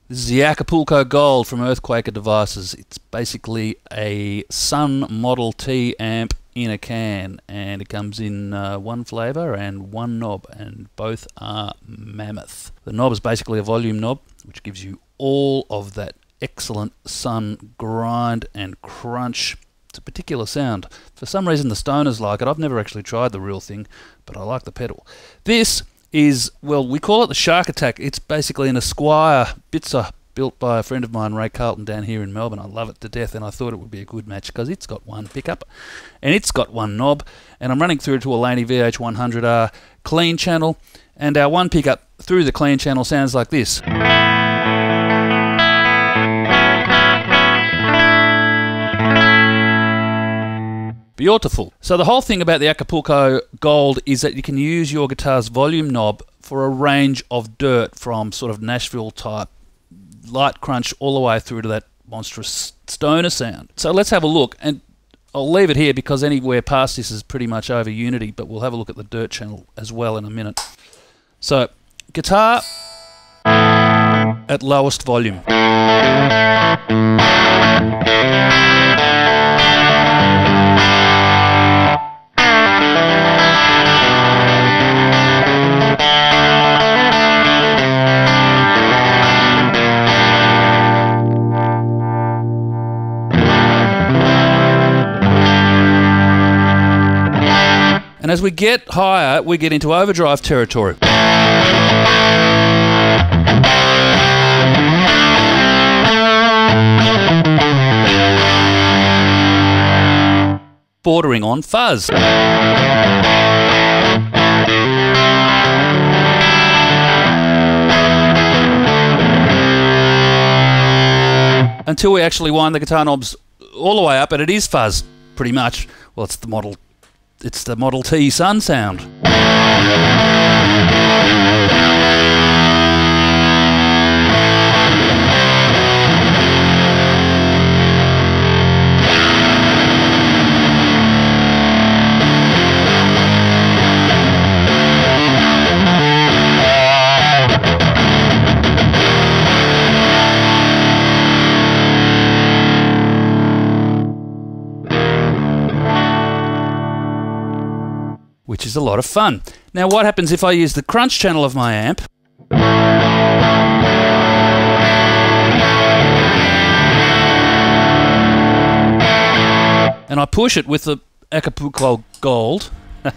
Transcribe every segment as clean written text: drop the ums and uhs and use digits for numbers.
This is the Acapulco Gold from EarthQuaker Devices. It's basically a Sunn Model T amp in a can, and it comes in one flavour and one knob, and both are mammoth. The knob is basically a volume knob, which gives you all of that excellent Sunn grind and crunch. It's a particular sound. For some reason the stoners like it. I've never actually tried the real thing, but I like the pedal. This is, well, we call it the Shark Attack. It's basically an Esquire Bitzer built by a friend of mine, Ray Carlton, down here in Melbourne. I love it to death, and I thought it would be a good match because it's got one pickup and it's got one knob, and I'm running through to a Laney VH100R clean channel, and our one pickup through the clean channel sounds like this. Beautiful. So the whole thing about the Acapulco Gold is that you can use your guitar's volume knob for a range of dirt, from sort of Nashville type light crunch all the way through to that monstrous stoner sound. So let's have a look, and I'll leave it here because anywhere past this is pretty much over unity, but we'll have a look at the dirt channel as well in a minute. So guitar at lowest volume. And as we get higher, we get into overdrive territory. Bordering on fuzz. Until we actually wind the guitar knobs all the way up, and it is fuzz, pretty much. Well, it's the Model T Sunn sound. Which is a lot of fun. Now what happens if I use the crunch channel of my amp? And I push it with the Acapulco Gold.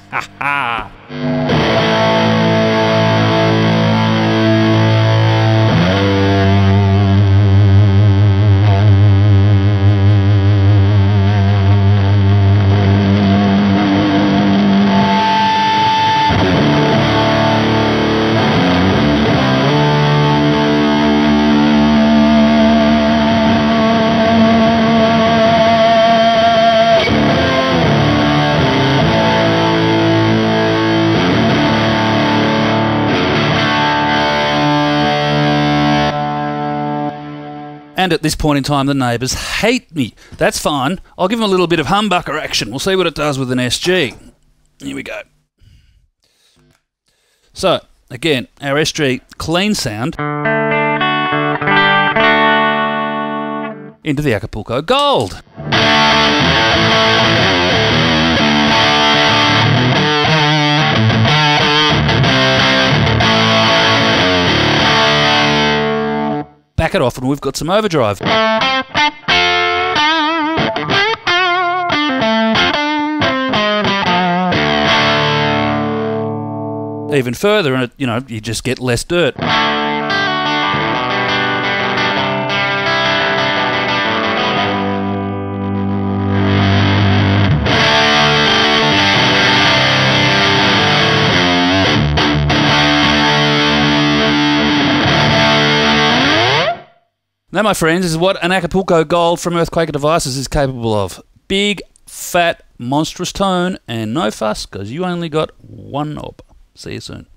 And at this point in time, the neighbours hate me. That's fine. I'll give them a little bit of humbucker action. We'll see what it does with an SG. Here we go. So, again, our SG clean sound into the Acapulco Gold. Back it off and we've got some overdrive. Even further, and you just get less dirt. Now, my friends, is what an Acapulco Gold from EarthQuaker Devices is capable of. Big, fat, monstrous tone, and no fuss, because you only got one knob. See you soon.